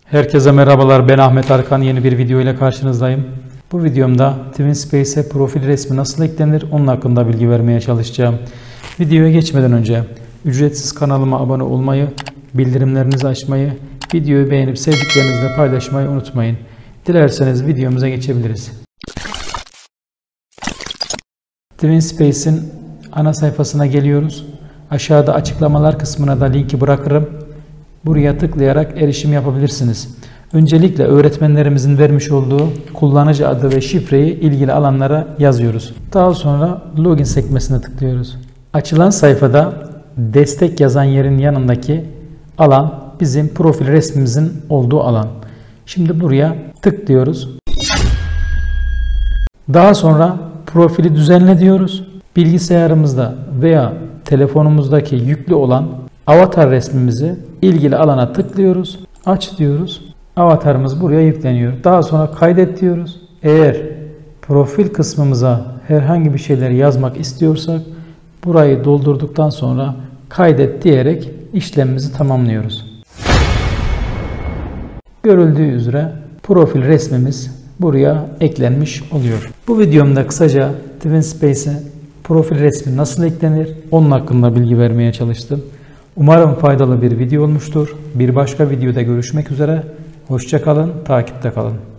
Herkese merhabalar, ben Ahmet Arkan. Yeni bir video ile karşınızdayım. Bu videomda TwinSpace'e profil resmi nasıl eklenir onun hakkında bilgi vermeye çalışacağım. Videoya geçmeden önce ücretsiz kanalıma abone olmayı, bildirimlerinizi açmayı, videoyu beğenip sevdiklerinizle paylaşmayı unutmayın. Dilerseniz videomuza geçebiliriz. TwinSpace'in ana sayfasına geliyoruz. Aşağıda açıklamalar kısmına da linki bırakırım. Buraya tıklayarak erişim yapabilirsiniz. Öncelikle öğretmenlerimizin vermiş olduğu kullanıcı adı ve şifreyi ilgili alanlara yazıyoruz. Daha sonra login sekmesine tıklıyoruz. Açılan sayfada destek yazan yerin yanındaki alan bizim profil resmimizin olduğu alan. Şimdi buraya tıklıyoruz. Daha sonra profili düzenle diyoruz. Bilgisayarımızda veya telefonumuzdaki yüklü olan avatar resmimizi ilgili alana tıklıyoruz. Aç diyoruz. Avatarımız buraya yükleniyor. Daha sonra kaydet diyoruz. Eğer profil kısmımıza herhangi bir şeyler yazmak istiyorsak burayı doldurduktan sonra kaydet diyerek işlemimizi tamamlıyoruz. Görüldüğü üzere profil resmimiz buraya eklenmiş oluyor. Bu videomda kısaca TwinSpace'e profil resmi nasıl eklenir onun hakkında bilgi vermeye çalıştım. Umarım faydalı bir video olmuştur. Bir başka videoda görüşmek üzere. Hoşça kalın, takipte kalın.